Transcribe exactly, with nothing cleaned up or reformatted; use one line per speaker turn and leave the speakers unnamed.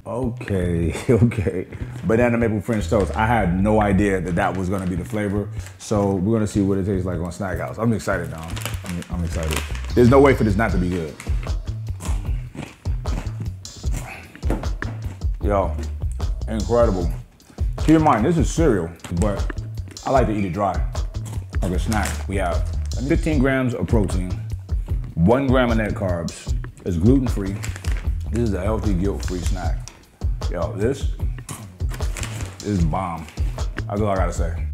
Okay, okay. Banana maple French toast. I had no idea that that was gonna be the flavor. So we're gonna see what it tastes like on Snack House. I'm excited now. I'm, I'm excited. There's no way for this not to be good. Yo, incredible. Keep in mind, this is cereal, but I like to eat it dry, like a snack. We have fifteen grams of protein, one gram of net carbs. It's gluten-free. This is a healthy, guilt-free snack. Yo, this is bomb. That's all I gotta say.